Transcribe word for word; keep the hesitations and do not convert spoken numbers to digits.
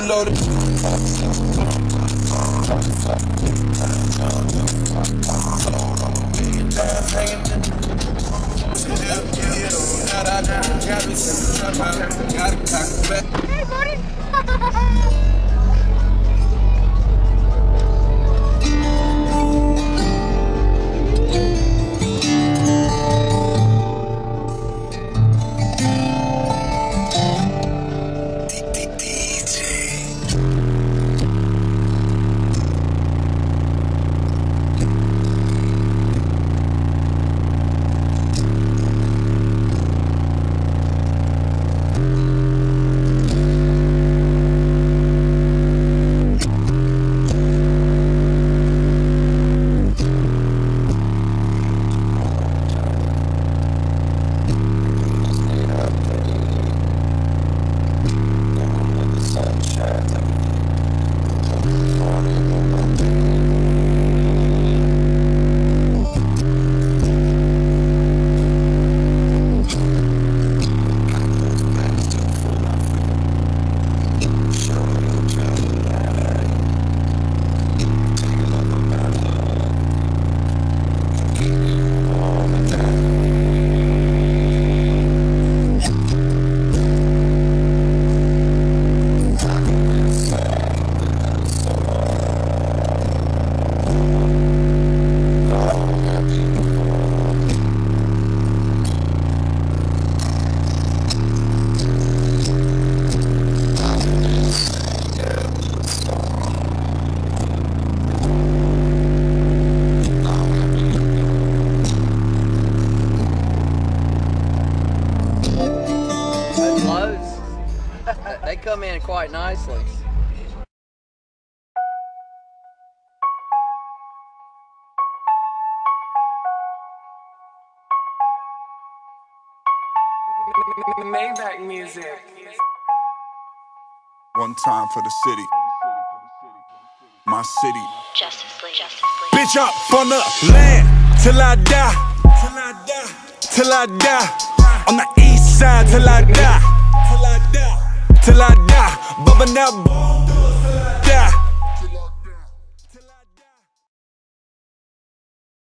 loaded. Hey, buddy. They come in quite nicely. Maybach music. One time for the city. My city. Justice League. Justice League. Bitch up on the land till I die. Till I die. Till I die. On the east side till I die. Till I die. Till I die. Bubbing that.